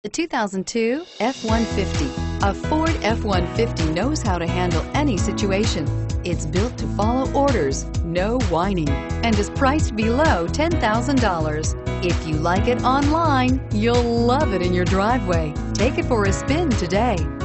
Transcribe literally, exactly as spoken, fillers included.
The two thousand two F one fifty. A Ford F one fifty knows how to handle any situation. It's built to follow orders, no whining, and is priced below ten thousand dollars. If you like it online, you'll love it in your driveway. Take it for a spin today.